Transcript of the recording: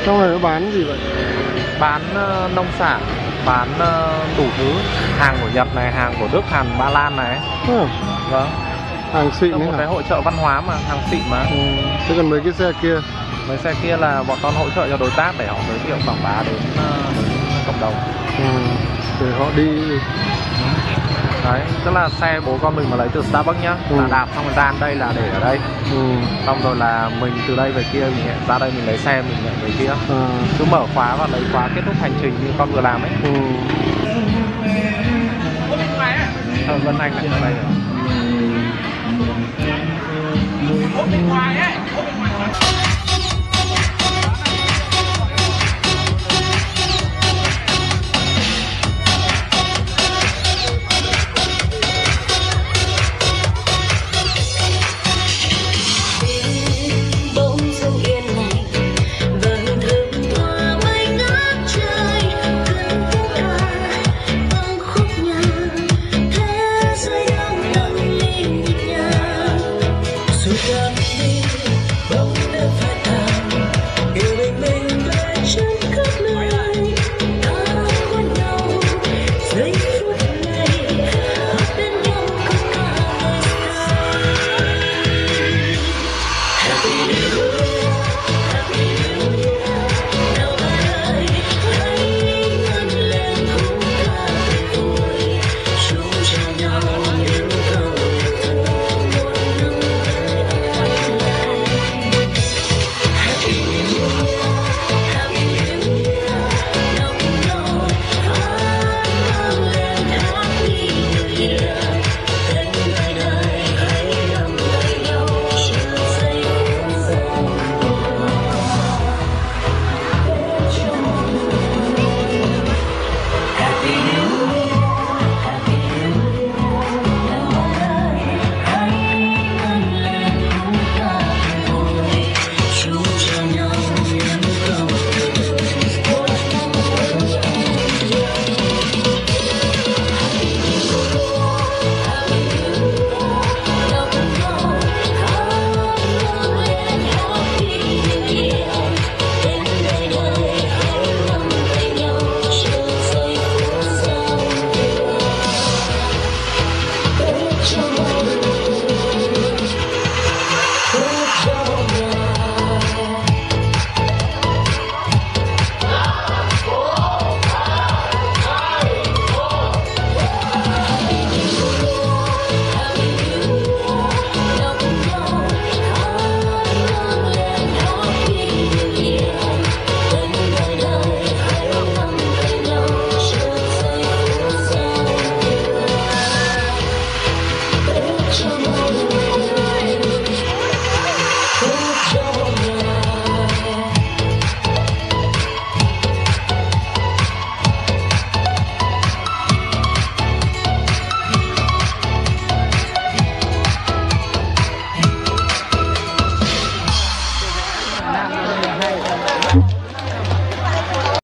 Trong này nó bán gì vậy? Bán nông sản, bán đủ thứ. Hàng của Nhật này, hàng của Đức, hàng Ba Lan này. Vâng. Hàng xịn Một đấy cái hả? hội chợ văn hóa mà, hàng xịn mà. Thế còn mấy cái xe kia? Mấy xe kia là bọn con hỗ trợ cho đối tác để họ giới thiệu quảng bá đến cộng đồng. Để họ đi. Đấy, tức là xe bố con mình mà lấy từ Starbucks nhá, là đạp xong rồi ra đây là để ở đây. Xong rồi là mình từ đây về kia, mình ra đây mình lấy xe mình nhận về kia. Cứ mở khóa và lấy khóa kết thúc hành trình như con vừa làm ấy. Vân Anh lại ở đây rồi.